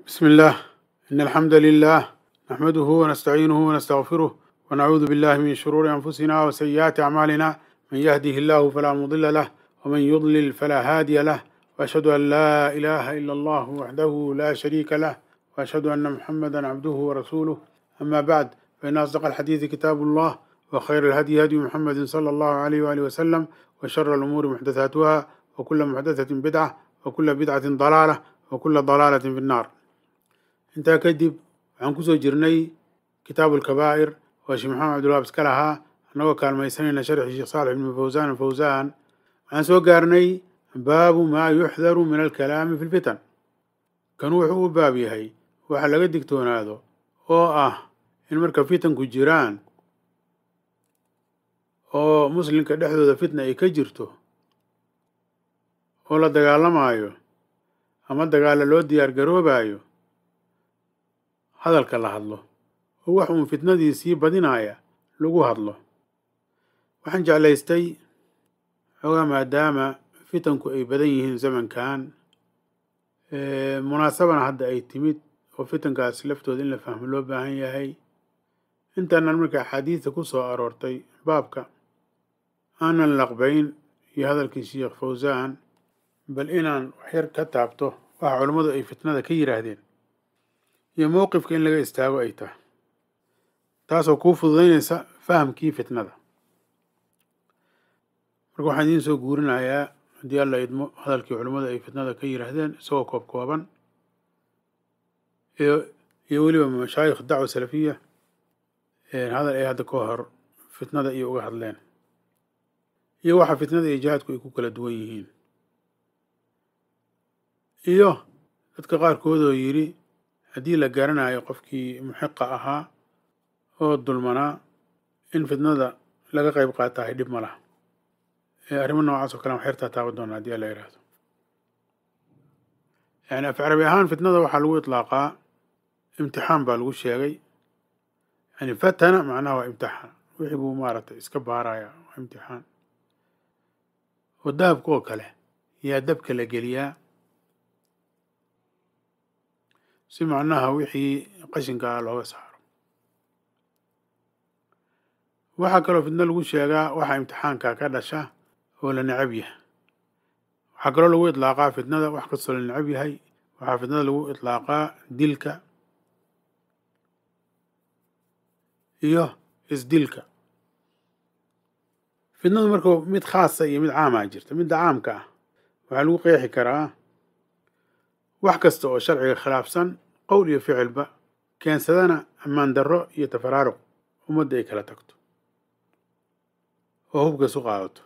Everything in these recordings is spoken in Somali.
بسم الله إن الحمد لله نحمده ونستعينه ونستغفره ونعوذ بالله من شرور أنفسنا وسيئات أعمالنا من يهده الله فلا مضل له ومن يضلل فلا هادي له وأشهد أن لا إله إلا الله وحده لا شريك له وأشهد أن محمدا عبده ورسوله أما بعد فإن أصدق الحديث كتاب الله وخير الهدي هدي محمد صلى الله عليه وآله وسلم وشر الأمور محدثاتها وكل محدثة بدعة وكل بدعة ضلالة وكل ضلالة في النار. intaa kadib waxaan kusoo jirnay kitaabu alkabaa'ir oo sheekh maxamed cabdulwahaab iska lahaa annagoo kaalmaysanayna sharxii sheekh saalex ibnu fawsaan waxaan soo gaarnay baabu maa yuxdaru min alkalaami fi lfitan. kan wuxuu u baab yahay waxa laga digtoonaado oo ah in marka fitanku jiraan oo muslimka dhexdooda fitna ay ka jirto oo la dagaalamaayo ama dagaalla loo diyaar garoobaayo hadalka la hadlo oo wax uun fitnadii sii badinaya lagu hadlo. waxaan jeclaystay xoogaa maadaama fitanku ay badan yihiin zamankan munaasabana hadda ay timid oo fitankaas laftooda in la fahmo loo baahan yahay intaanan marka axaadiista ku soo aroortay baabka aanan laqbayn iyo hadalkii sheekh fawsaan bal inaan waxyar ka taabto waxa culammadu ay fitnada ka yiraahdeen iyo mowqifka in laga istaago ay tahay taasoo kuu fududaynaysa fahamkii fitnada. marka waxaan idiin soo guurinayaa haddii alla idmo hadalkii culammada ay fitnada ka yiraahdeen isagoo kooban iyo weliba mashaayikh dacwa salafiya hadal ay hadda ka hor fitnada iyo uga hadleen iyo waxa fitnada iyo jihaadku ay ku kala duwan yihiin iyo dadka qaarkood oo yidhi haddii la garanayo qofkii muxiqa ahaa oo dulmanaa in fitnada laga qayb qaatahay dhib ma laha. arrimo noocaas oo kale aan waxyartaa taaban doona haddii alla yidhaahdo. yani af carabi ahaan fitnada waxaa lagu itlaaqaa imtixaan baa lagu sheegay. yani fatana macnaha waa imtixaan, wixii buu maaragtay iska baaraya waa imtixaan. oo dahabka oo kale yaa dabka la geliyaa si macnaha wixii qashinkaa looga saaro. waxaa kaloo fitna lagu sheegaa waxa imtixaanka ka dhasha oo la necab yahay. waxaa kaloo lagu itlaaqaa fitnada wax kastoo la necab yahay. waxaa fitnada lagu itlaaqaa dilka iyo isdilka. fitnadu marka mid khaasa iyo mid caama jirta. midda caamka ah waxaa lagu qeexi karaa wax kasta oo sharciga khilaafsan qowl iyo ficilba keensadana ammaan darro iyo tafaraaruq ummadda ay kala tagto oo hubka isu qaadato.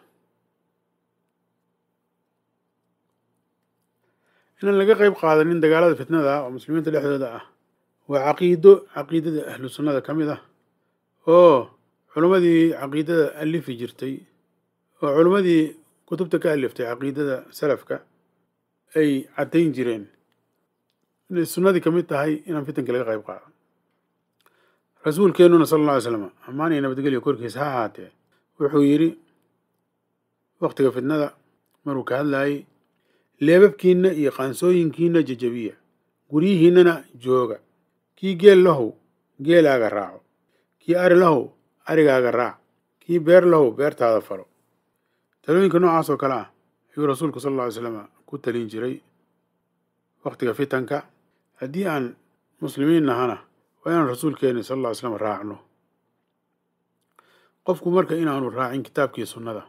inaan laga qayb qaadanin dagaalada fitnada oo muslimiinta dhexdooda ah waa caqiidada ahlu sunnada ka mid ah oo culimmadii caqiidada alifi jirtay oo culimmadii kutubta ka aliftay caqiidada salafka ay caddayn jireen inay sunnadii ka mid tahay inaan fitanka laga qayb qaado. rasuulkeennuna sala alla alay slam ammaan iyo nabadgelyo korkiisa ha ahaatee wuxuu yidhi waktiga fitnada maruu ka hadlayay leebabkiinna iyo qaansooyinkiinna jajabiya, guryihiinnana jooga. kii geel lahow geelaaga raaco, kii ari lahow arigaaga raac, kii beer lahow beertaada falo. talooyinka noocaas oo kale ah ayuu rasuulku sala alla alay slam ku talin jiray waktiga fitanka. haddii aan muslimiin nahana waa inaan rasuulkeeni sala alla alay slam raacno. qofku marka inaanu raacin kitaabkii sunnada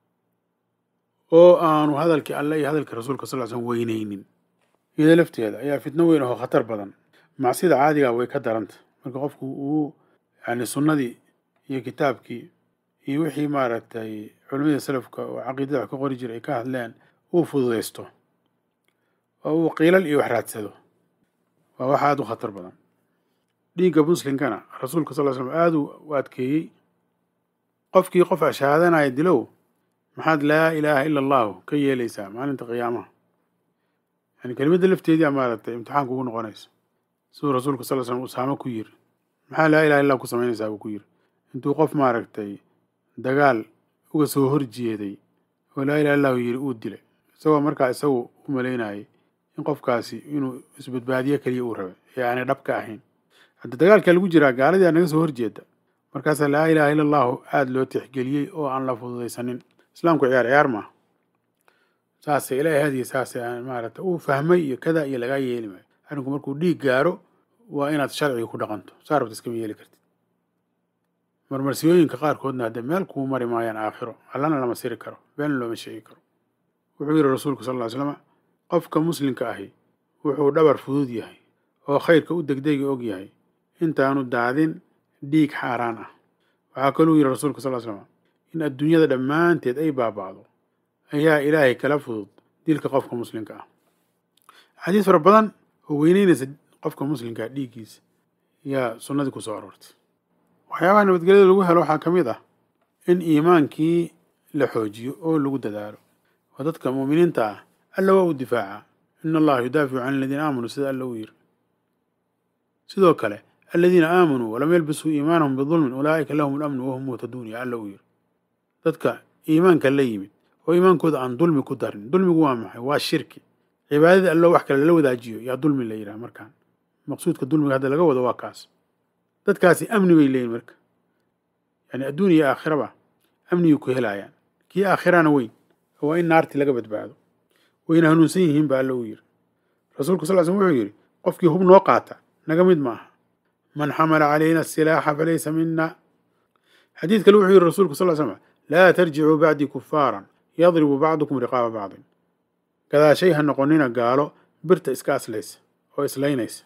oo aanu hadalkii alle iyo hadalkii rasuulka sal ly slam weyneynin iyada lafteeda ayaa fitno weyn oo khatar badan. macsida caadiga way ka daranta marka qofku uu yani sunnadii iyo kitaabkii iyo wixii maaragtay culimadii salafka oo caqiidada wax ka qori jiray ay ka hadleen uu fududaysto oo uu qiilal iyo wax raadsado waa wax aada u khatar badan. dhiigga muslimkana rasuulka sal ly slam aada u adkeeyey. qofkii qof ashahaadanaya dilow maxaad laa ilaaha ila allahu ka yeelaysaa maalinta qiyaamaha. yani kelimadda lafteedii a maaragtay imtixaanka ugu noqonaysa. siduu rasuulka sal ly slam usaamo ku yiri maxaa laa ilaha illah ku samaynaysaa buu ku yiri intuu qof maaragtay dagaal uga soo horjeeday oo laa ilaha illahu yiri uu dilay isagoo markaa isagu u malaynayay in qofkaasi inuu isbadbaadiyo keliya uu rabay ee aanay dhab ka ahayn. hadda dagaalkaa lagu jiraa, gaaladii aa naga soo horjeeda, markaasaa laa ilaaha illa allahu aada loo tixgeliyey oo aan la fududaysanin. islaamku ciyaar ciyaar maaha. saasay ilaahay hadiya saasay maaragta uu fahmay iyo kada iyo lagaa yeeli maayo. arrinku markuu dhiig gaaro waa inaad sharciga ku dhaqanto, saa rabta iskama yeeli kartid. marmarsiyooyinka qaarkoodna hadde meel kuu mari maayaan aakhiro, allana lama siri karo, been looma sheegi karo. wuxuu yidhi rasuulku sal ll ly slam, qofka muslimka ahi wuxuu dhabar fudud yahay oo khayrka u degdegi og yahay intaanu daadin dhiig xaaraan ah. waxaa kaluu yidhi rasuulku sal ly slam, in adduunyada dhammaanteed ay baaba'do ayaa ilaahay kala fudud dilka qofka muslimka ah. axaadiis fara badan oo weyneynaysa qofka muslimkaa dhiiggiisa yaa sunnadii ku soo aroortay. waxyaabaha nabadgelyada lagu helo waxaa ka mid ah in iimaankii la xoojiyo oo lagu dadaalo. oo dadka mu'miniinta ah alla waa u difaaca, in allaha yudaaficu can aladiina aamanuu, sida alla uu yiri. sidoo kale aladiina aamanuu walam yalbisuu iimaanahum bidulmin ulaa'ika lahum alamnu wahum muhtaduun, yaa alla uu yiri. dadka iimaanka la yimid oo iimaankooda aan dulmi ku darin. dulmigu waa maxay? waa shirki. cibaadada allo wax kale lala wadaajiyo yaa dulmi la yidhaha. markaan maqsuudka dulmiga hadda laga wado waa kaas. dadkaasi amni bay leeyihin marka, yani adduun iyo aakhiraba amnigay ku helayaan. kii aakhirana weyn waa in naartii laga badbaado. wayna hanuunsan yihiin ba alla uu yiri. rasuulku sal slm wuxuu yidhi, qofkii hub noo qaata naga mid maaha. man xamala calayna asilaaxa falaysa mina. xadiid kale wuxuu yidhi rasuulku sal slm, laa tarjicuu bacdii kufaaran yadribu bacdukum riqaaba bacdin. gadaashay ha noqonina gaalo birta iska aslaysa oo islaynaysa.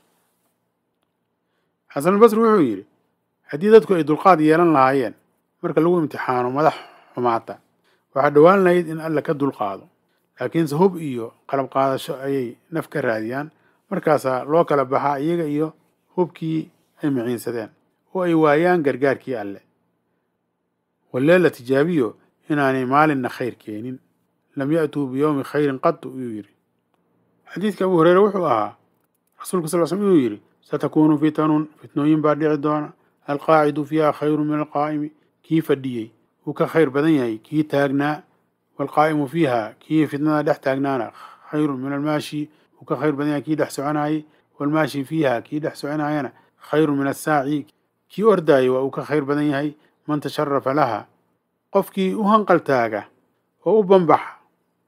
xasanulbasri wuxuu yidhi, haddii dadku ay dulqaad yeelan lahaayeen marka lagu imtixaano madax xumaata, waxaa dhowaan lahayd in alla ka dulqaado. laakiinse hub iyo qalab qaadasho ayay naf ka raadiyaan. markaasaa loo kala baxaa iyaga iyo hubkii ay miciinsadeen oo ay waayaan gargaarkii alle. wallee la tijaabiyo inaanay maalinna khayr keenin. lam ya'tuu biyowmi khayrin qatu iyuu yidhi. xadiidka abu hureyre wuxuu ahaa rasuulku sal slm inuu yidhi, satakuunu fitanun, fitnooyin baa dhici doona, alqaacidu fiiha khayru min alqaa'imi, kii fadhiyey wuu ka khayr badan yahay kii taagnaa. waalqaa'imu fiiha, kii fitnada dhex taagnaana khayrun min almaashi, wuu ka khayr badan yahay kii dhex soconaayey. waalmaashi fiiha, kii dhex soconaayana khayrun min assaaci, kii ordaayay waa uu ka khayr badan yahay. man tasharafa laha, qofkii u hanqal taaga oo u banbaxa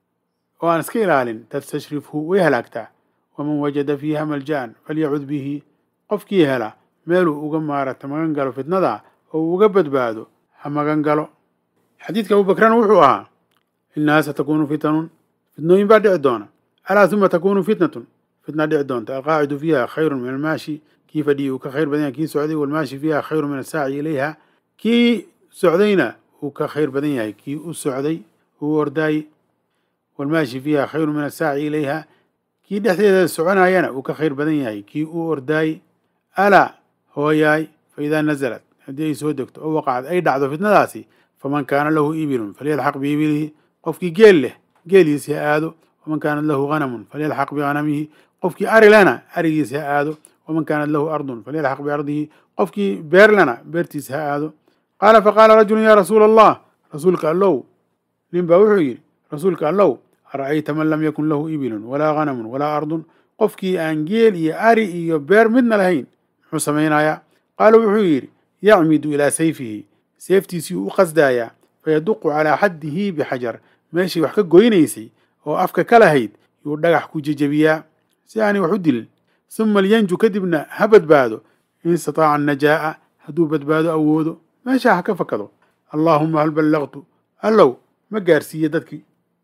oo aan iska ilaalin, tastashrifhu way halaagtaa. waman wajada fiiha malja'an falyacud bihi, qofkii hela meeluu uga maarata magan galo fitnada oo uu uga badbaado ha magan galo. xadiidka abubakrana wuxuu ahaa, innahaa satakuunu fitanun, fitnooyin baa dhici doona. alaa uma takuunu fitnatun, fitna dhici doonta. alqaacidu fiiha khayrun min almaashi, kii fadhiyay uu ka khayr badan yahay kii socday. waalmaashi fiiha khayrun min assaaci ilayha, kii socdayna uu ka khayr badan yahay kii u socday uu ordaayey. waalmaashi fiiha khayrun min assaaci ilayha, kii dhexdeeda soconaayana uu ka khayr badan yahay kii uu ordaayey. alaa hooyaay, fa idaa nazalat, haddii ay soo degto oo waqacad ay dhacdo fitnadaasi, faman kaana lahu ibilun falyalxaq biibilihi, qofkii geel leh geeliisi ha aado. waman kaanat lahu hanamun falyalxaq bihanamihi, qofkii ari lena arigiisi ha aado. waman kaanat lahu ardun falyalxaq biardihi, qofkii beer lena beertiisi ha aado. qaala faqaala rajulun yaa rasuula allah, rasuulka allow, nin baa wuxuu yidhi, rasuulka allow, ara'ayta man lam yakun lahu ibilun walaa hanamun walaa ardun, qofkii aan geel iyo ari iyo beer midna lahayn muxuu samaynayaa? qaala wuxuu yidhi, yacmidu ilaa sayfihi, seeftiisii u qasdaayaa, fayaduqu calaa xaddihi bixajar, meeshii wax ka goynaysay oo afka ka lahayd yuu dhagax ku jejebiyaa si aanay wax u dilin. suma lyanju, kadibna ha badbaado, in istataaca annajaa'a, hadduu badbaado awoodo meeshaa ha ka fakado. allaahuma hal ballaqtu, allow ma gaarsiiye dadkii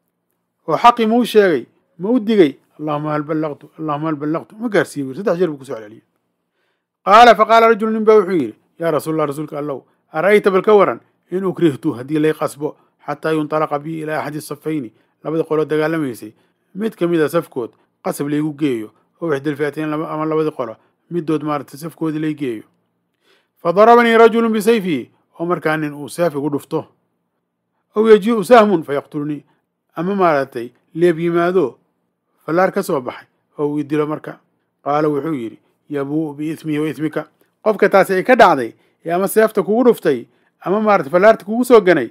oo xaqii ma u sheegay ma u digay? allahuma hal ballaqtu, allahuma hal ballaqtu, ma gaarsiiye buu 3 jeer buu kusoo celceliyey. qaala faqaala rajulu, nin baa wuxuu yidhi, yaa rasuul allah, rasuulka allow, ara'ayta bal ka waran in ukrihtu, haddii lay qasbo, xataa yuntalaqa bii ilaa axadi safayni, labada qoloo dagaalamaysay mid ka mida safkood qasab laygu geeyo, oo ixdalfiateen ama labadii qolo midood maaragtay safkoodii lay geeyo. fadarabanii rajulun bisayfihi, oo markaa nin uu seef igu dhufto. aw yajii'u sahmun fayaqtulnii, ama maaragtay leeb yimaado fallaar ka soo baxay oo uu idilo marka. qaala wuxuu yidhi, yabuu'u biismihi wa ismika, qofka taasi ay ka dhacday ee ama seefta kugu dhuftay ama maarata fallaarta kugu soo ganay,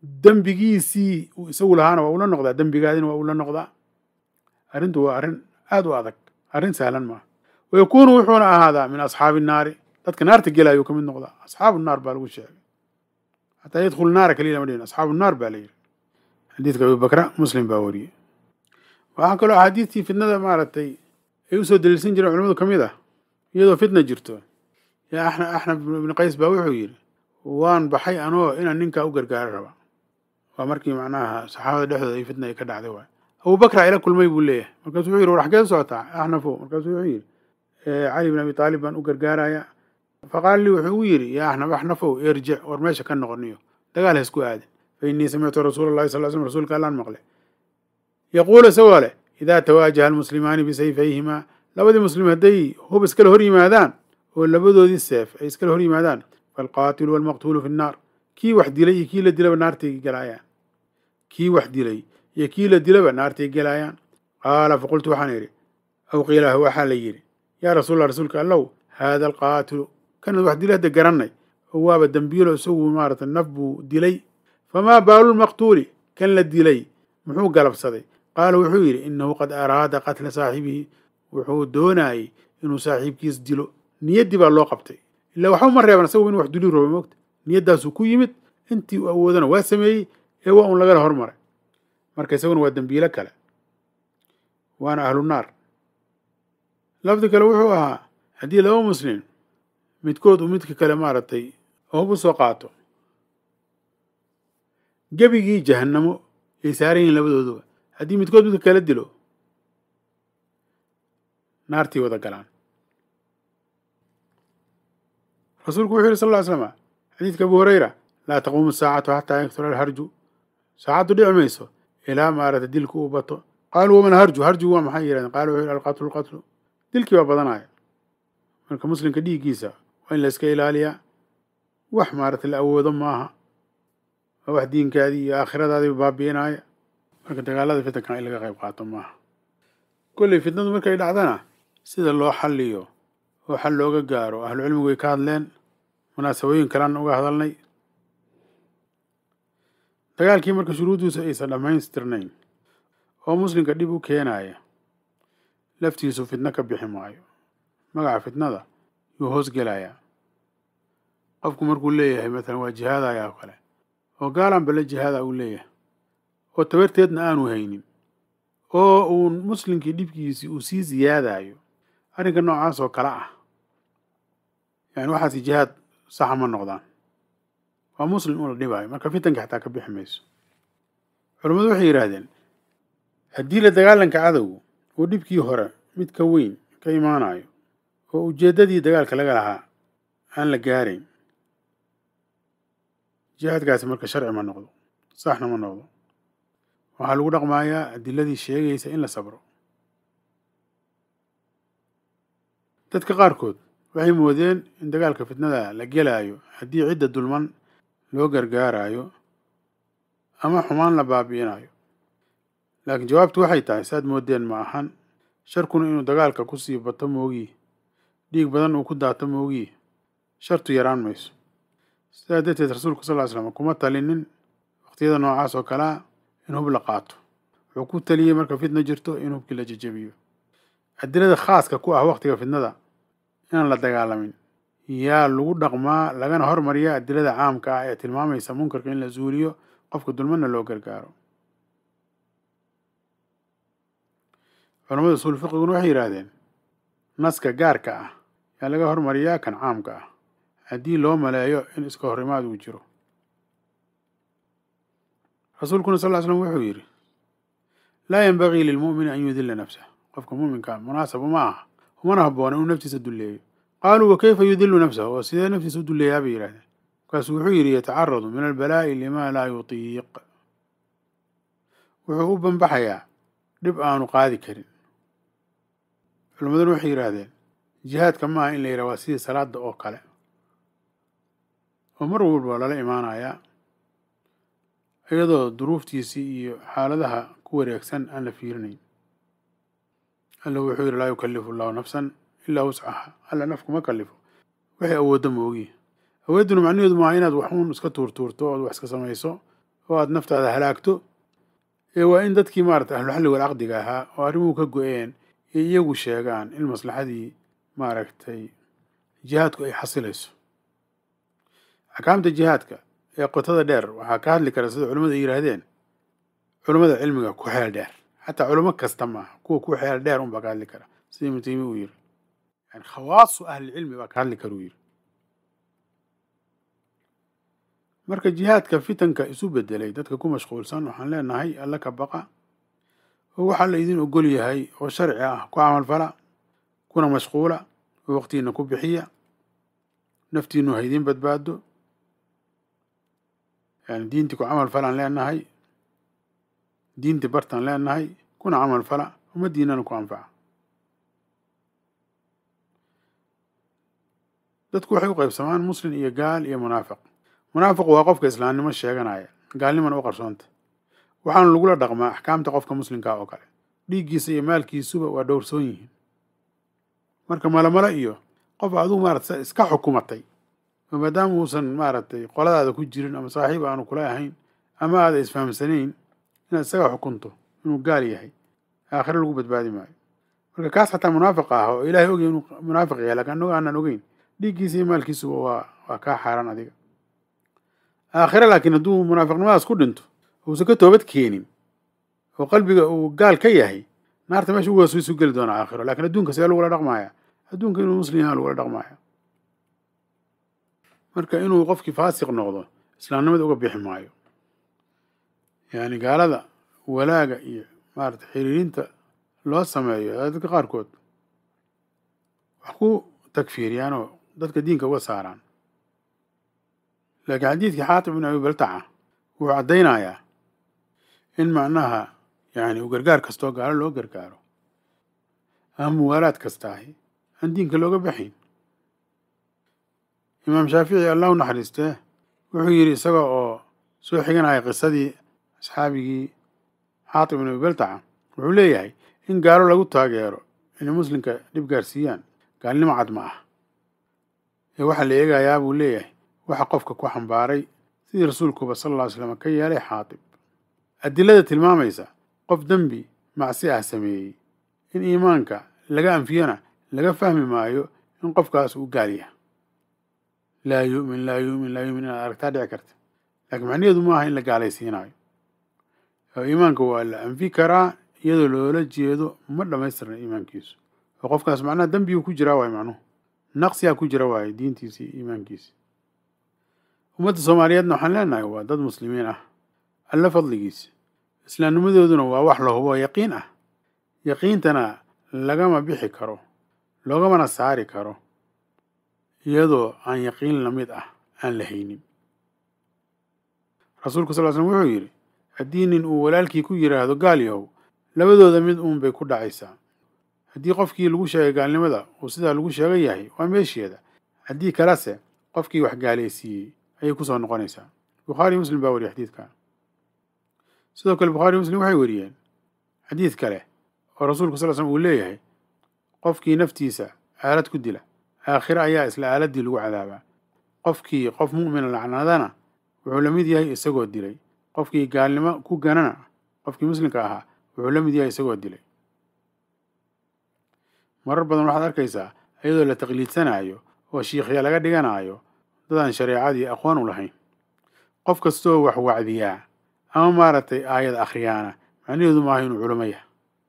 dembigiisii uu isagu lahaana waa ula noqdaa, dembigaadina waa ula noqdaa. arrintu waa arrin aad u adag arrin sahlan maaha wayakuunu wuxuuna ahaadaa min asxaabi الnaari dadka naarta gelaayuu ka mid noqdaa asxaabu الnaar baa lagu sheegay xataa yadkhulu naara kaliya lama dhihin asxaabu الnaar baa la yidhi xadiidka abibakra muslim baa wariyey waxaa kaloo axaadiistii fitnada maaragtay ay usoo daliilsan jireen culamadu ka mid ah iyadoo fitna jirto yaa axnaf ibni qays baa wuxuu yidhi waan baxay anoo inaan ninkaa u gargaaro raba waa markii macnaha saxaabada dhexdooda ay fitna ay ka dhacday waay abubakra ila kulmay buu leeyahay markaasuu wuxuu yidhi war xageed u socotaa axnafo markaasuu wuxuu yidhi cali bin abi taalib baan u gargaaraya faqaala lii wuxuu u yidhi yaa axnafow irjic war meesha ka noqoniyo dagaal ha isku aadin fa innii samictu rasuula allahi sal slm rasuulka allaan maqle yaquulu isagoo leh idaa tawaajaha almuslimaani bisayfayhimaa labadii muslim hadday hub iskala hor yimaadaan oo labadoodii seef ay iskala hor yimaadaan faalqaatilu waalmaqtuulu fi nnaar kii wax dilay iyo kii la dilaba naartay gelaayaan kii wax dilay iyo kii la dilaba naartay gelaayaan qaala faqultu waxaan idhi aw qiilah waxaa la yidhi yaa rasuulallah rasuulka allow haada alqaatilu kanad wax dilay hadda garannay oo waaba dembiilo isagu maarata naf buu dilay famaa baalu lmaqtuuli kan la dilay muxuu galabsaday qaala wuxuu yidhi innahu qad araada qatla saaxibihi wuxuu doonaayey inuu saaxiibkiis dilo niyaddii baa loo qabtay ilaa waxba ma reeban isagu inuu wax dili rabo moogta niyaddaasuu ku yimid intii uu awoodana waa sameeyey ee waa un lagala hormaray marka isaguna waa dembiilo kale waana ahlu naar lafdi kale wuxuu ahaa haddii laba muslim midkood uu midka kale maaragtay hub u soo qaato gebigii jahannamo ay saaran yihiin labadooduba haddii midkood midka kala dilo naartii wada galaan rasuulku wuxuu yidhi sal ll slama xadiidka abu hurayra laa taquumu saacatu xataa yaktura alharju saacaddu dhici mayso ilaa maarata dilku uu bato qaaluu waman harju waa maxay yidhahdeen qaala wuxuu yidhi alqatlu dilkii baa badanaya marka muslimka dhiiggiisa waa in la iska ilaaliyaa wax maarata la awoodo maaha waa wax diinkaadii iyo aakhiradaadiiba baabi'inaya marka dagaalada fitankan in laga qayb qaato maaha kolley fitnadu markay dhacdana sida loo xalliyo oo xal looga gaaro ahlucilmigu way ka hadleen munaasabooyin kalean uga hadalnay dagaalkii marka shuruuddiisu aysan dhammaystirnayn oo muslimka dhib u keenaya laftiisu fitno ka bixi maayo magaca fitnada yuu hoos gelayaa qofku markuu leeyahay matalan waa jihaadaya oo kale oo gaalan bale jihaada uu leeyahay oo tabarteedna aanu haynin oo uun muslimkii dhibkiisii uu sii siyaadayo arrinka noocaas oo kale ah yani waxaasi jihaad saxa ma noqdaan waa muslim uu la dhibaayo marka fitanka xataa ka bixi mayso culammadu waxay yidhaahdeen haddii la dagaalanka cadowgu uu dhibkii hore mid ka weyn ka imaanayo oo ujeeddadii dagaalka laga lahaa aan la gaarayn jihaadkaasi marka sharci ma noqdo saxna ma noqdo waxaa lagu dhaqmayaa adiladii sheegaysa in la sabro dadka qaarkood waxay moodeen in dagaalka fitnada la gelaayo haddii cidda dulman loo gargaarayo ama xumaan la baabi'inayo laakiin jawaabtu waxay tahay saad moodeen ma ahan sharkuna inuu dagaalka ku sii bato moogii dhiig badan uu ku daato moogii shartu yaraan mayso sidaa darteed rasuulku sal ly slam kuma talinin waqtiyada noocaas oo kalea in hub la qaato wuxuu ku taliyey marka fitna jirto in hubkii la jejebiyo adilada khaaska ku ah waqtiga fitnada inaan la dagaalamin yaa lagu dhaqmaa lagana hormariya adilada caamka ah ee tilmaamaysa munkarka in la zuuliyo qofka dulmanna loo gargaaro culamada usuul fiqiguna waxay yidhaahdeen naska gaarka ah yaa laga hormariyaa kan caamka ah haddii loo maleeyo in iska horimaad uu jiro rasuulkuna sal ly slam wuxuu yidhi laa yanbagii lilmu'mini an yudilla nafsah qofka mu'minka munaasabu ma aha umana habboona inuu naftiisa dulleeyo qaaluu wakayfa yudilu nafsahu oo sidee naftiisa u dulleeyaa bay yidhahdeen markaasuu wuxuu yidhi yatacaradu min albalaa'i lima laa yutiiq wuxuu u banbaxayaa dhib aanu qaadi karin culammaduna waxay yidhaahdeen jihaadka ma aha in la yidhaha waa sidii salaada oo kale oo mar walba lala imaanayaa iyadoo duruuftiisii iyo xaaladaha ku wareegsan aan la fiirinayn alla wuxuu yidhi laa yukallifu allahu nafsan ilaa wuscaha alla naf kuma kallifo waxay awooddo moogiye awoodduna macnaheedu maaha inaad waxuun iska tuurtuurto ood wax iska samayso oo aad naftaada halaagto ee waa in dadkii maarata ahluxalli wal caqdiga ahaa oo arrimuhu ka go-een iyo iyagu sheegaan in maslaxadii maaragtay jihaadku ay xasilayso. axkaamta jihaadka ee qotada dheer waxaa ka hadli kara sida culimmadu ay yidhaahdeen culimmada cilmiga ku xeel dheer, xataa culimo kasta maaha, kuwa ku xeel dheer unbaa ka hadli kara, sida ibnu taymiya uu yiri. yani khawaasu ahlicilmi baa ka hadli kara uu yiri. marka jihaadka fitanka isu bedelay dadka ku mashquulsan waxaan leenahay alla ka baqa oo waxaa la idin ogol yahay oo sharci ah ku camalfala, kuna mashquula oo waqtigiina ku bixiya, naftiinu ha idin badbaado. yani diintii ku camal falaan leenahay, diintii bartaan leenahay, kuna camal fala, ummaddiinana ku anfaca. dadku waxay u qaybsamaan muslim iyo gaal iyo munaafiq. munaafiqu waa qofka islaamnimo sheeganaya, gaalnimana u qarsoonta, waxaana lagula dhaqmaa axkaamta qofka muslimkaa oo kale. dhiiggiisa iyo maalkiisuba waa dhowrsoon yihiin. marka malamalo iyo qof adigu maarata iska xukumatay oo maadaama uusan maaragtay qoladaada ku jirin ama saaxiib aanu kula ahayn ama aada isfahamsanayn inaad isaga xukunto inuu gaal yahay, aakhire lagu badbaadi maayo. marka kaas xataa munaafiq ah oo ilaahay ogay inuu munaafiq yahay laakiin annagu aanan ogeyn, dhiiggiisa iyo maalkiisuba waa kaa xaaraan adiga. aakhire laakiin hadduu munaafiqnimadaas ku dhinto uusan ka toobad keenin oo qalbiga uu gaal ka yahay, naarta meesha ugu hoosaysu geli doona aakhiro. laakiin adduunka see lagula dhaqmaaya? adduunka inuu muslim yaha lagula dhaqmaaya. marka inuu qofkii faasiq noqdo islaamnimada uga bixi maayo. yani gaalada walaaga iyo maarata xiriirinta loo sameeyo dadka qaarkood wax ku takfiiriyaan oo dadka diinka uga saaraan. laakiin xadiidkii xaatib ibn abi baltaca wuxuu caddaynayaa in macnaha yani uu gargaar kastoo gaalo loo gargaaro ama muwaalaad kastaahi aan diinka looga baxayn. imaam shaafici allah u naxariistee wuxuu yidhi isaga oo soo xiganaya qisadii asxaabigii xaatib ibn abi baltaca, wuxuu leeyahay in gaalo lagu taageero inay muslimka dhib gaarsiiyaan gaalnimo cad ma ah, ee waxaa la eegayaa buu leeyahay waxa qofka ku xambaaray sidii rasuulkuba sal alla ly slam ka yeelay xaatib. adilada tilmaamaysa qof dembi macsi ah sameeyey in iimaanka laga anfiyana laga fahmi maayo in qofkaas uu gaal yahay. laa yu'min laa yu'min laa yu'min inaad aragtaa dhici karta, laakiin macnaheedu maaha in la gaalaysiinayo. oo iimaanka waa la anfi karaa iyadoo loola jeedo ma dhammaystirna iimaankiisu, oo qofkaas macnaha dembiguu ku jiraa waayo, macnuhu naqsiyaa ku jira waayo diintiisii iimaankiisi. ummadda soomaaliyeedna waxaan leenahay waa dad muslimiin ah alla fadligiisa, islaamnimadooduna waa wax la hubo yaqiin ah. yaqiintana lagama bixi karo, loogamana saari karo iyadoo aan yaqiin lamid ah aan la haynin. rasuulku sal l slm wuxuu yidhi haddii nin uu walaalkii ku yidhaahdo gaal yahow, labadooda mid uun bay ku dhacaysaa. haddii qofkii lagu sheegay gaalnimada uu sidaa lagu sheegan yahay waa meesheeda, haddii kalese qofkii wax gaalaysiiyey ayay kusoo noqonaysaa. bukhaari muslim baa wariyay xadiidkan. sidoo kale bukhaari muslim waxay wariyeen xadiid kale oo rasuulku sal l slm uu leeyahay qofkii naftiisa aalad ku dila aakhire ayaa isla aaladdii lagu cadaabaa. qofkii qof mu'mina lacnadana wuxuu la mid yahay isagoo dilay. qofkii gaalnimo ku ganana qofkii muslimka ahaa wuxuu la mid yahay isagoo dilay. marar badan waxaad arkaysaa iyadoo la taqliidsanayo oo shiikhya laga dhiganayo dadaan shareecadii aqoon u lahayn. qof kastoo wax wacdiyaa ama maaragtay aayad akhriyaana macnaheedu maaha inuu culamo yahay.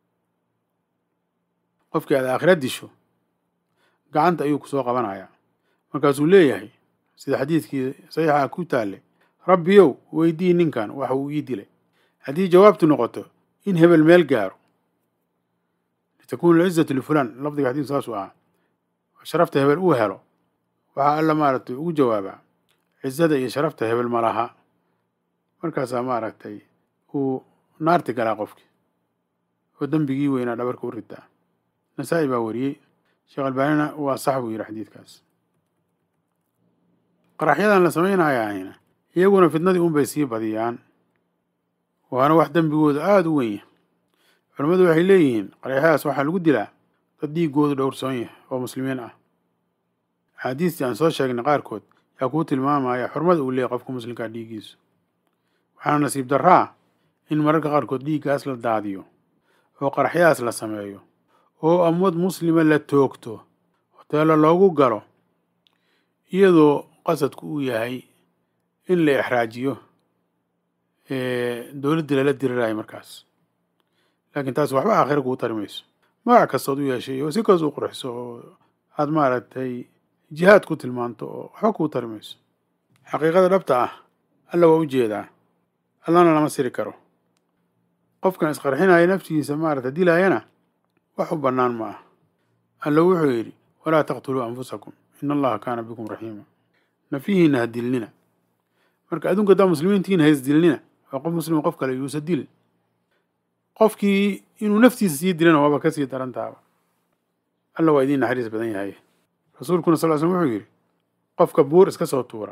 qofkii aad aakhira disho gacanta ayuu kusoo qabanayaa, markaasuu leeyahay sida xadiidkii saxiixa ku taallay, rabbiyow weydii ninkan waxa uu ii dilay. haddii jawaabtu noqoto in hebel meel gaaro, litakuunu alcizatu lifulaan, lafdiga xadiidku saasuu ahaa, sharafta hebel uu helo, waxaa alla maaragtay ugu jawaabaa cizada iyo sharafta hebel ma laha. markaasaa maaragtay uu naarti galaa qofkii oo dembigii weynaa dhabarka u ritaa. nasaa-i baa wariyey, sheekh albaanina waa sax buu yidhi xadiidkaas. qaraxyadan la samaynayaana iyaguna fitnadii unbay sii badiyaan, waana wax dembigooda aada u weyn yahay. culammadu waxay leeyihiin qaraxyadaas waxaa lagu dilaa dad dhiigoodu dhowrsoon yahay oo muslimiin ah. axaadiistii aan soo sheegnay qaarkood yaa kuu tilmaamaya xurmada uu leeyahy qofka muslimkaa dhiiggiisu. waxaana nasiib darraa in mararka qaarkood dhiiggaas la daadiyo oo qaraxyadaas la sameeyo oo ummad muslima la toogto hoteelo loogu galo iyadoo qasadku uu yahay in la ixraajiyo dowladdii lala dirirayo markaas. laakiin taas waxba aakhira kugu tari mayso. magac kastood u yeeshay oo si kasto u qurxiso oo aad maaragtay jihaad ku tilmaanto oo waxba kugu tari mayso. xaqiiqada dhabta ah alla waa u jeedaa, allana lama siri karo. qofkan isqarxinaya naftiisa maaragta dilaayana wax u bannaan ma ah. alla wuxuu yidhi walaa taqtuluu anfusakum ina allaha kaana bikum raxiima. nafihiina ha dilnina. marka adduunka haddaa muslimiintiina ha isdilnina. waa qof muslim qof kale yuusa dilin. qofkii inuu naftiisa sii dilana waaba ka sii darantaaba. alla waa idiin naxariis badan yahay. rasuulkuna sal slm wuxuu yidhi qofka buur iska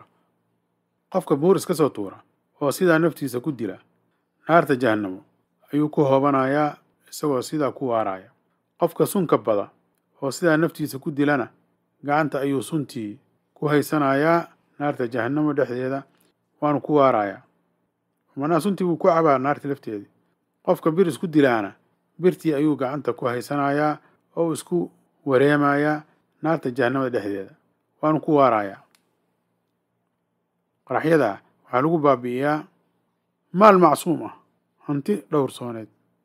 soo tuura oo sidaa naftiisa ku dila naarta jahannamo ayuu ku hoobanayaa isagoo sidaa ku waaraya. qofka sunka bada oo sidaa naftiisa ku dilana gacanta ayuu suntii ku haysanayaa naarta jahannamo dhexdeeda waanu ku waarayaa. manaa suntii buu ku cabaa naarta lafteedii. qofka bir isku dilaana birtii ayuu gacanta ku haysanayaa oo isku wareemayaa naarta jahannamada dhexdeeda waanu ku waarayaa. qaraxyada waxaa lagu baabi'iyaa maal macsuum ah, hanti dhowrsooneed,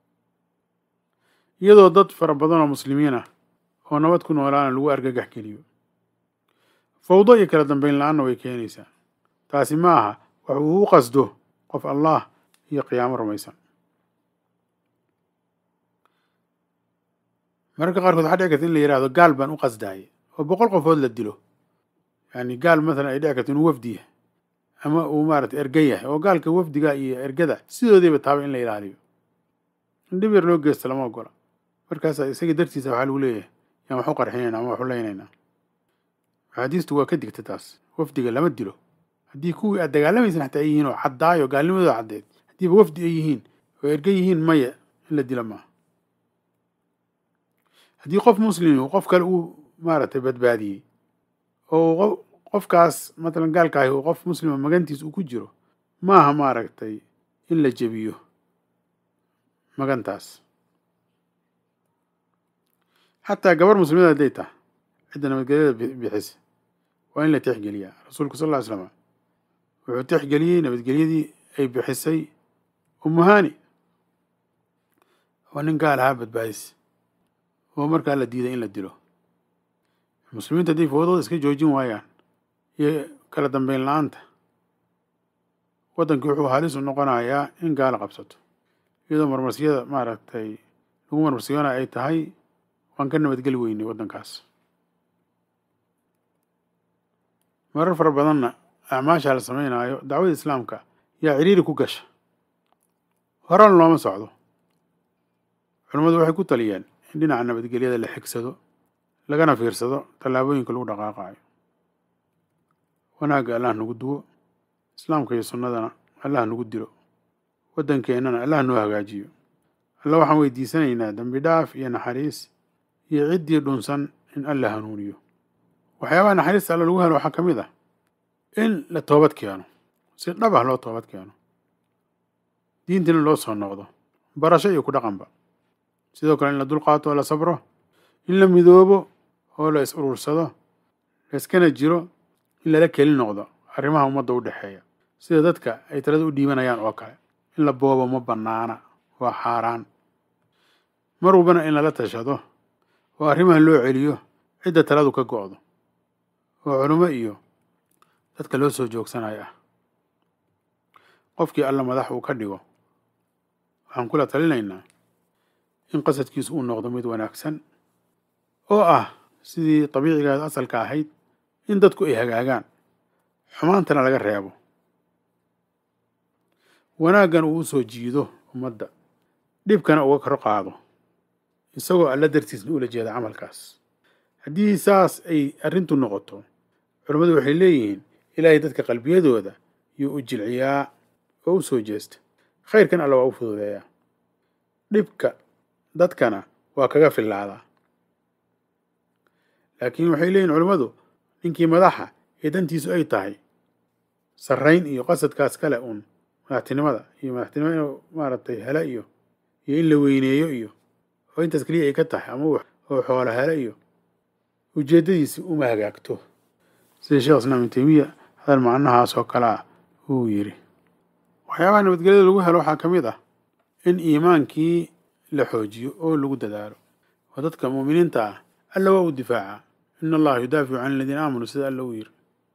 iyadoo dad fara badan oo muslimiin ah oo nabad ku noolaana lagu argagax geliyo. fawdo iyo kala dambayn la-aanna way keenaysaa. taasi ma aha wax uu u qasdo qof allah iyo qiyaamo rumaysan. mararka qaarkood waxaa dhici karta in la yidhahdo gaal baan u qasdaayay oo 100 qofood la dilo. yani gaal maalan ay dhici karto inuu wafdi yahay ama uu maaragtay erga yahay oo gaalka wafdiga iyo ergada sidoodiiba taaba in la ilaaliyo. in dhib yar loo geysto lama ogola. markaasa isaga dartiisa waxaa lagu leeyahay yaan wax u qarxinaynaa ama wax u leynaynaa. axaadiistu waa ka digta taas. wafdiga lama dilo. haddii kuwii aad dagaalamaysan xataa ay yihiin oo caddaayo gaalnimadooda caddeed haddiiba wafdi ay yihiin oo erga yihiin maya in la dilo maaha. haddii qof muslim qof kale uu maaragtay badbaadiyey oo qofkaas matalan gaalka ahi oo qof muslima magantiis uu ku jiro maaha maaragtay in la jebiyo magantaas. xataa gabar muslimada hadday tahay cidda nabadgelyada bixisa waa in la tixgeliyaa. rasuulku sal ll ly slam wuxuu tixgeliyey nabadgelyadii ay bixisay Ummu Hani oo nin gaal ahaa badbaadis oo markaa la diiday in la dilo. muslimiinta hadday fawdooda iska joojin waayaan iyo kala dambeyn la-aanta waddankii wuxuu halis u noqonayaa in gaala qabsato iyadoo marmarsiyada maaragtay lagu marmarsiyoona ay tahay waan ka nabadgeli weynay waddankaas. marar fara badanna acmaasha la samaynayo dacwada islaamka yaa ciriiri ku gasha, horaan looma socdo. culimmadu waxay ku taliyeen in dhinaca nabadgelyada la xigsado lagana fiirsado tallaabooyinka lagu dhaqaaqayo. wanaagga allah nagu duwo, islaamka iyo sunnadana allah nagu dilo, waddankeennana allah noo hagaajiyo. alla waxaan weydiisanaynaa dembi dhaaf iyo naxariis iyo ciddii dhunsan in alla hanuuniyo. waxyaabaha naxariista alla lagu helo waxaa ka mid ah in la toobad keeno, si dhab ah loo toobad keeno, diintina loo soo noqdo, barasho iyo ku dhaqanba. sidoo kale in la dulqaato oo la sabro, in la midoobo oo la is urursado, la iskana jiro in lala keli noqdo arrimaha ummadda u dhexeeya sida dadka ay talada u dhiibanayaan oo kale. in la boobo ma bannaana, waa xaaraan. mar walbana in lala tashado oo arrimaha loo celiyo cidda taladu ka go'do oo culimo iyo dadka loo soo joogsanayo ah. qofkii alla madax uu ka dhigo waxaan kula talinaynaa in qasadkiisu uu noqdo mid wanaagsan oo ah sidii dabiicigaada asalka ahayd in dadku ay hagaagaan, xumaantana laga reebo, wanaaggan uu u soo jiido ummadda, dhibkana uga kor qaado isagoo alla dartiisna ula jeeda camalkaas. haddii saas ay arrintu noqoto, culimmadu waxay leeyihiin ilaahay dadka qalbiyadooda yuu u jilciyaa oo u soo jeesta. khayrkan alla waa u fududeeyaa, dhibka dadkana waa kaga fillaadaa. laakiin waxay leeyihin culimmadu ninkii madaxa ee dantiisu ay tahay sarrayn iyo qasadkaas kale uun madaxtinimada inuu maaragtay hela iyo in la weyneeyo iyo oo intaas keliya ay ka tahay ama oo xoolo hele iyo ujeeddadiisi uma hagaagto sida sheekh islaam ibn taymiya hadal macnahaas oo kale ah uu yidhi. waxyaabaha nabadgelyada lagu helo waxaa ka mid ah in iimaankii la xoojiyo oo lagu dadaalo oo dadka mu'miniinta ah alla waa u difaaca ina allaha yudaaficu can aladiina aamanuu sida alla uu yidhi.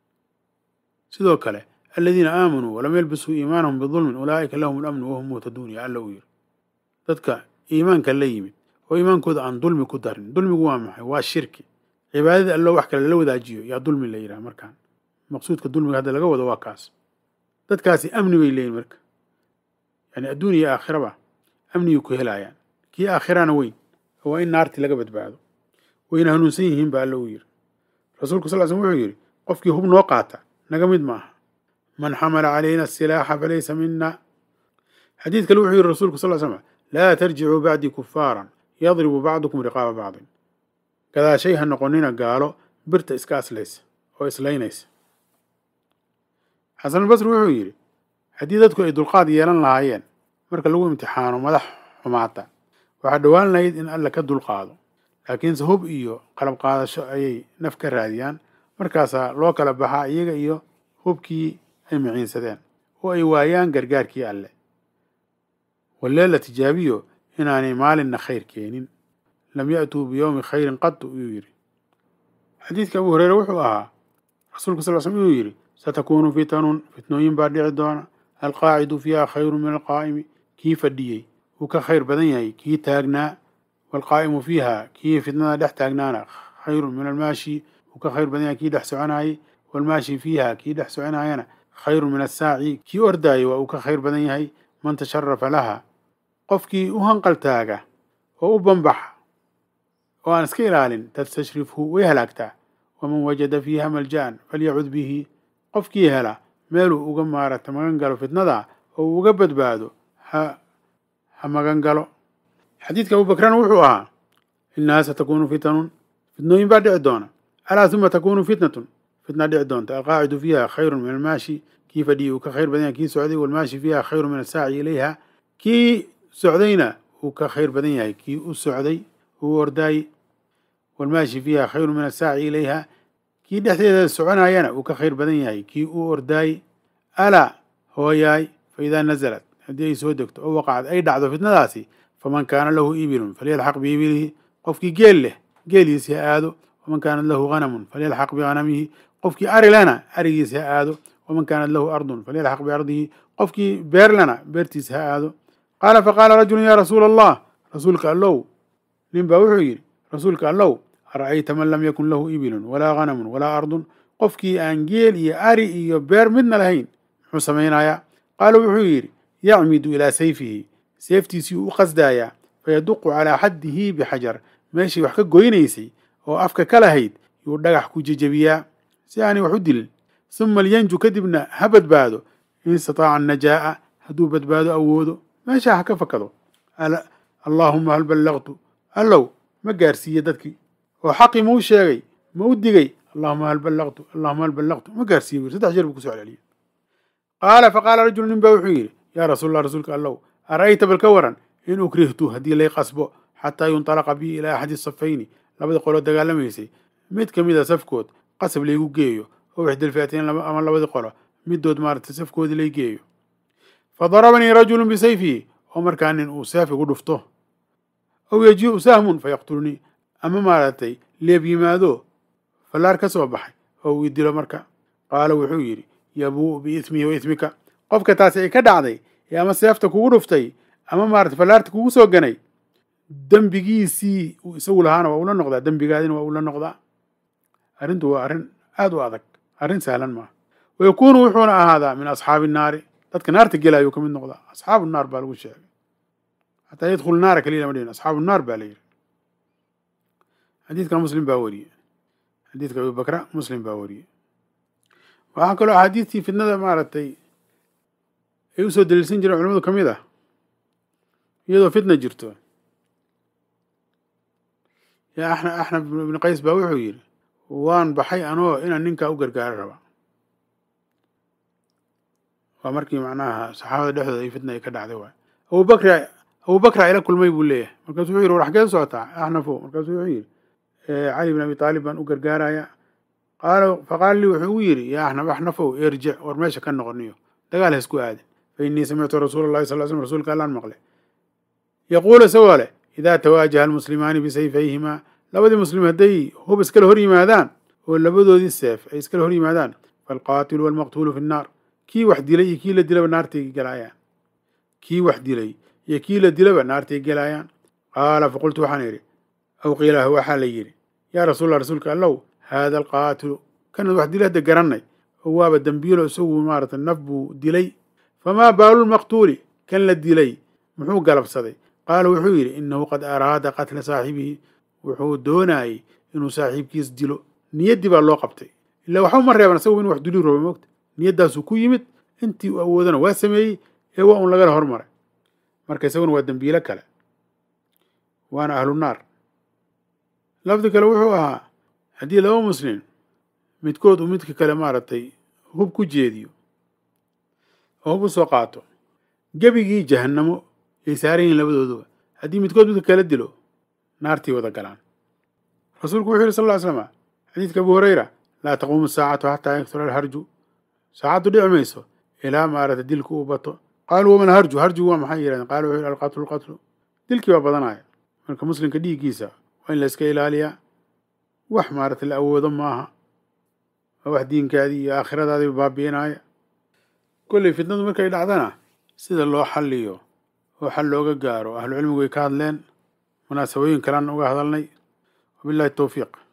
sidoo kale aladiina aamanuu walam yalbisuu iimaanahum bidulmin ulaa'ika lahum alamnu wahum muhtaduun ya alla uu yidhi. dadka iimaanka la yimid oo iimaankooda aan dulmi ku darin. dulmigu waa maxay? waa shirki. cibaadada allo wax kale la wadaajiyo yaa dulmi la yidhaha. markaan maqsuudka dulmiga hadda laga wado waa kaas. dadkaasi amni bay leeyihin marka, yani adduun iyo aakhiraba amniyay ku helayaan. kii aakhirana weyn waa in naartii laga badbaado. wayna hanuunsan yihiin ba alla uu yidhi. rasuulku sal slam wuxuu yidhi qofkii hub noo qaata naga mid maaha. man xamala calayna asilaaxa falaysa mina. xadiid kale wuxuu yidhi rasuulku sal slam laa tarjicuu bacdii kufaaran yadribu bacdukum riqaaba bacdin. gadaashay ha noqonina gaalo birta iska aslaysa oo islaynaysa. xasanulbasri wuxuu yidhi haddii dadku ay dulqaad yeelan lahaayeen marka lagu imtixaano madax xumaata waxaa dhowaan lahayd in alla ka dulqaado. laakiinse hub iyo qalab qaadasho ayay naf ka raadiyaan. markaasaa loo kala baxaa iyaga iyo hubkii ay miciinsadeen oo ay waayaan gargaarkii alle. wallee la tijaabiyo inaanay maalinna khayr keenin. lam ya'tuu biyowmi khayrin qatu iyuu yidhi. xadiidka abu hureyre wuxuu ahaa rasuulka sal slm inuu yidhi satakuunu fitanun fitnooyin baa dhici doona alqaacidu fiiha khayru min alqaa'imi. kii fadhiyey wuu ka khayr badan yahay kii taagnaa. waalqaa'imu fiiha kii fitnada dhex taagnaana khayrun min almaashi wuu ka khayr badan yahay kii dhex soconaayey. waalmaashi fiiha kii dhex soconaayana khayrun min assaaci kii ordaayay waa uu ka khayr badan yahay. man tasharafa laha qofkii u hanqaltaaga oo u banbaxa oo aan iska ilaalin tastashrifhu way halaagtaa. waman wajada fiiha malja'an falyacud bihi qofkii hela meeluu uga maarata magan galo fitnada oo uu uga badbaado ha magan galo. xadiidka abubakrana wuxuu ahaa innahaa satakuunu fitanun fitnooyin baa dhici doona. alaa uma takuunu fitnatun fitna dhici doonta alqaacidu fiiha khayrun min almaashi kii fadhiyey uu ka khayr badan yahay kii socday. walmaashi fiiha khayrun min assaaci ilayha kii socdayna uu ka khayr badan yahay kii u socday uu ordaayey. walmaashi fiiha khayrun min assaaci ilayha kii dhexdeeda soconaayana uu ka khayr badan yahay kii uu ordaayey. alaa hooyaay fa idaa nasalat haddii ay soo degto oo waqacad ay dhacdo fitnadaasi faman kaana lahu ibilun falyalxaq biibilihi qofkii geel leh geeliisi ha aado. waman kaanat lahu hanamun falyalxaq bihanamihi qofkii ari lena arigiisi ha aado. waman kaanat lahu ardun falyalxaq biardihi qofkii beer lena beertiisi ha aado. qaala faqaala rajulun yaa rasuula allah rasuulka allow nin baa wuxuu yidhi rasuulka allow ara'ayta man lam yakun lahu ibilun walaa hanamun walaa ardun qofkii aan geel iyo ari iyo beer midna lahayn muxuu samaynayaa? qaala wuxuu yidhi yacmidu ilaa sayfihi seeftiisii u qasdaayaa fayaduqu calaa xaddihi bixajar meeshii wax ka goynaysay oo afka ka lahayd yuu dhagax ku jejebiyaa si aanay wax u dilin. suma lyanju kadibna ha badbaado in istataaca annajaa'a hadduu badbaado awoodo meeshaa ha ka fakado. allaahuma hal ballaqtu allow ma gaarsiiye dadkii oo xaqii ma u sheegay ma u digay. allahuma hal ballaqtu allahuma hal ballaqtu ma gaarsiiye bui 3 jeer buu kusoo celceliyey. qaala faqaala rajulu nin baa wuxuu yidhi yaa rasuul allah rasuulka allow ara'ayta bal ka waran in ukrihtu haddii lay qasbo xataa yunطalaqa bii ilaa axadi safayni labada qoloo dagaalamaysay mid ka mida safkood qasab laygu geeyo oo ixdalfi'atayn ama labadii qolo midood maaragtay safkoodii lay geeyo. fadarabanii rajulu bisayfihi oo markaa nin uu seef igu dhufto. aw yajii'u sahmun fayaqtulnii ama maaragtay leeb yimaado fallaar ka soo baxay oo uu idilo marka. qaala wuxuu yidhi yabuu'u biismihi wa ismika qofka taasi ay ka dhacday ee ama seefta kugu dhuftay ama maarata fallaarta kugu soo ganay dembigiisii uu isagu lahaana waa ula noqdaa dembigaadina waa ula noqdaa. arrintu waa arrin aad u adag arrin sahlan maaha. wayakuunu wuxuuna ahaadaa min asxaabi innaari dadka naarta gelaayuu ka mid noqdaa. asxaabu naar baa lagu sheegay xataa yadkhulu naara kaliya lama dhihin asxaabu naar baa la yidhi. xadiidkan muslim baa wariyey. xadiidka abubakra muslim baa wariyey. waxaa kaloo axaadiistii fitnada maaragtay ay usoo daliilsan jireen culamadu ka mid ah iyadoo fitna jirto. yaa axnaf ibni qays baa wuxuu yidhi waan baxay anoo inaan ninkaa u gargaaro raba. waa markii macnaha saxaabada dhexdooda ay fitna ay ka dhacday waay. abubakri abubakra ila kulmay buu leeyahay markaasuu wuxuu yidhi war xageed u socotaa axnafo markaasuu wuxuu yidhi cali bin abi taalib baan u gargaaraya faqaala lii wuxuu u yidhi yaa axnafow irjic war meesha ka noqoniyo dagaal ha isku aadin fa innii samictu rasuula allahi sal slam rasuulka allaan maqle yaquulu isagoo leh idaa tawaajaha almuslimaani bisayfayhimaa labadii muslim hadday hub iskala hor yimaadaan oo labadoodii seef ay iskala hor yimaadaan faalqaatilu waalmaqtuulu fi nnaar kii wax dilay iyo kii la dilaba naartay gelaayaan kii wax dilay iyo kii la dilaba naartay gelaayaan qaala faqultu waxaan idhi aw qiila waxaa la yidhi yaa rasuulallah rasuulka allow haada alqaatilu kanad wax dilay hadda garannay oo waaba dembiilo isagu maarata naf buu dilay famaa baalu lmaqtuuli kan la dilay muxuu galabsaday qaala wuxuu yidhi innahu qad araada qatla saaxibihi wuxuu doonayey inuu saaxiibkiis dilo niyaddii baa loo qabtay ilaa waxba ma reeban isagu inuu wax dili rabo moogta niyaddaasuu ku yimid intii uu awoodana waa sameeyey ee waa un lagala hormaray marka isaguna waa dembiilo kale waana ahlu naar lafdi kale wuxuu ahaa haddii laba muslim midkood uu midka kale maaragtay hub ku jeediyo oo hub u soo qaato gebigii jahannamo yay saaran yihiin labadooduba haddii midkood midka kala dilo naartii wada galaan rasuulku wuxuu yidhi sal ll ly slama xadiidka abu hurayra laa taquumu saacatu xataa yaktura alharju saacaddu dhici mayso ilaa maarata dilku uu bato qaaluu waman harju harjigu waa maxay yidhahdeen qaala wuxuu yidhi alqatlu lqatlu dilkii baa badanaya marka muslimka dhiiggiisa waa in la iska ilaaliyaa wax maarata la awoodo maaha waa wax diinkaadii iyo aakhiradaadiiba baabi'inaya kolley fitnadu markay dhacdana sida loo xalliyo oo xal looga gaaro ahlu cilmigu way ka hadleen munaasabooyin kalean uga hadalnay wabillahi tawfiiq